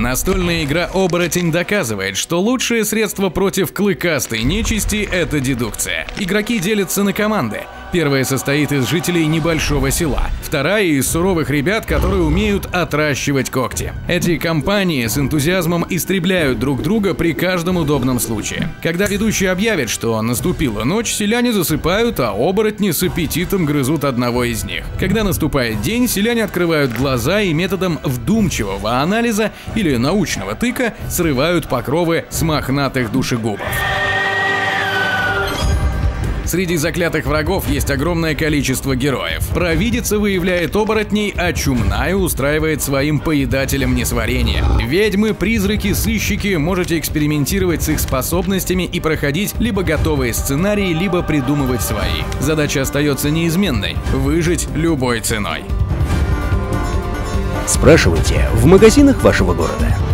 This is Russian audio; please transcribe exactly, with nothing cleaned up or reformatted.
Настольная игра «Оборотень» доказывает, что лучшее средство против клыкастой нечисти – это дедукция. Игроки делятся на команды. Первая состоит из жителей небольшого села, вторая – из суровых ребят, которые умеют отращивать когти. Эти компании с энтузиазмом истребляют друг друга при каждом удобном случае. Когда ведущий объявит, что наступила ночь, селяне засыпают, а оборотни с аппетитом грызут одного из них. Когда наступает день, селяне открывают глаза и методом вдумчивого анализа или научного тыка срывают покровы с мохнатых душегубов. Среди заклятых врагов есть огромное количество героев. Провидица выявляет оборотней, а чумная устраивает своим поедателям несварение. Ведьмы, призраки, сыщики, можете экспериментировать с их способностями и проходить либо готовые сценарии, либо придумывать свои. Задача остается неизменной – выжить любой ценой. Спрашивайте в магазинах вашего города.